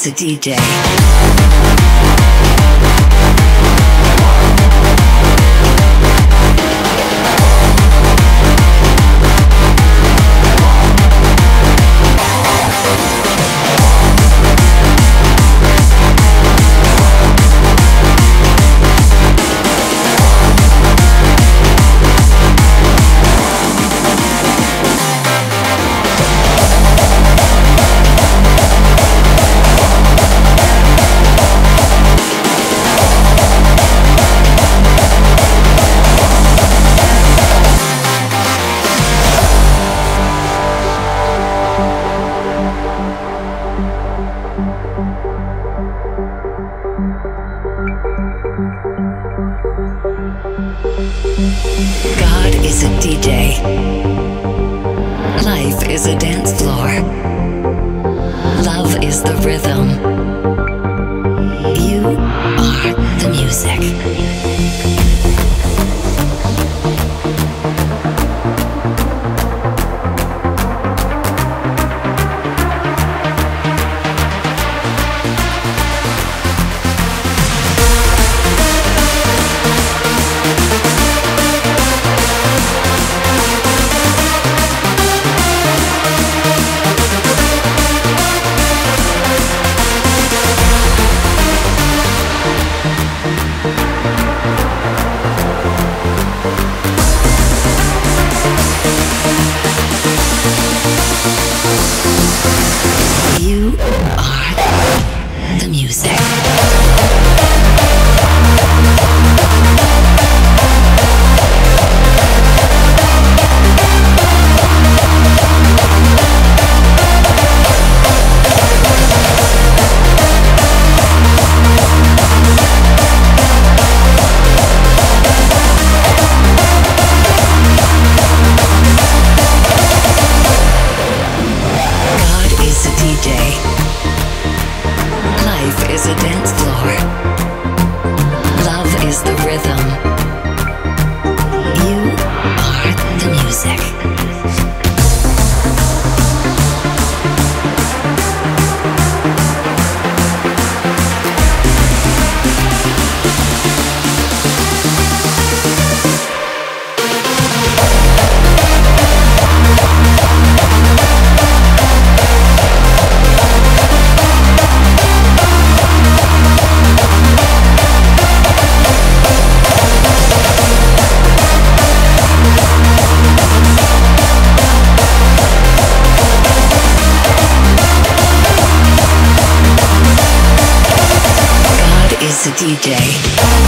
is a DJ. God is a DJ. Life is a dance floor. Love is the rhythm. You are the music. You are the music. Life is a dance floor. Love is the rhythm. You are the music. Is a DJ.